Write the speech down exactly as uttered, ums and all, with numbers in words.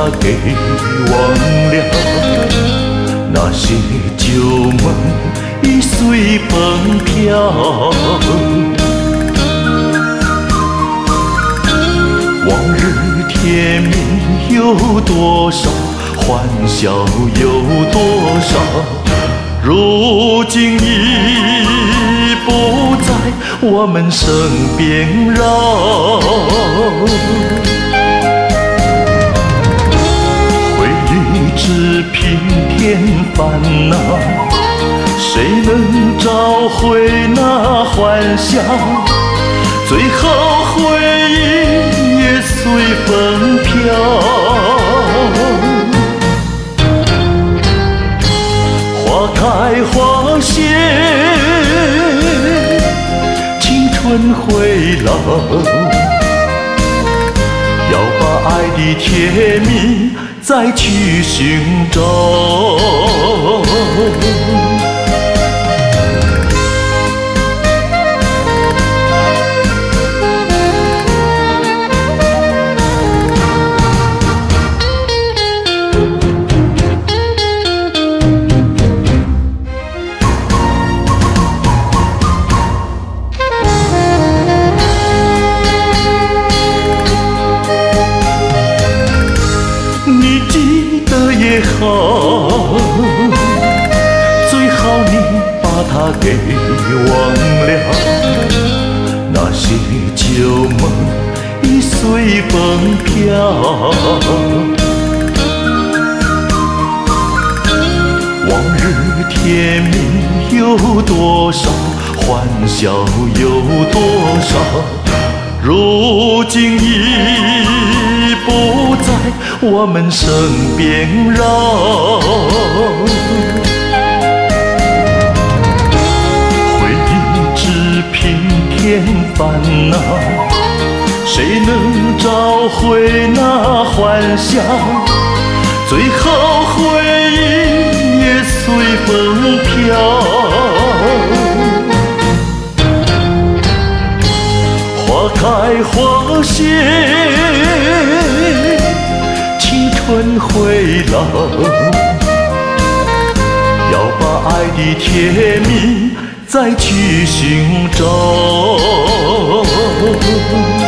它给忘了，那些旧梦已随风飘。往日甜蜜有多少，欢笑有多少，如今已不在我们身边绕。回忆只平添烦恼，谁能找回那欢笑？最后回忆也随风飘。花开花谢，青春回老，要把爱的甜蜜再去寻找。你记得也好，最好你把它给忘了。那些旧梦已随风飘，往日甜蜜有多少，欢笑有多少，如今已不在我们身边绕。回忆只平添烦恼，谁能找回那欢笑？最后回忆也随风飘。花开花谢，青春回老，要把爱的甜蜜再去寻找。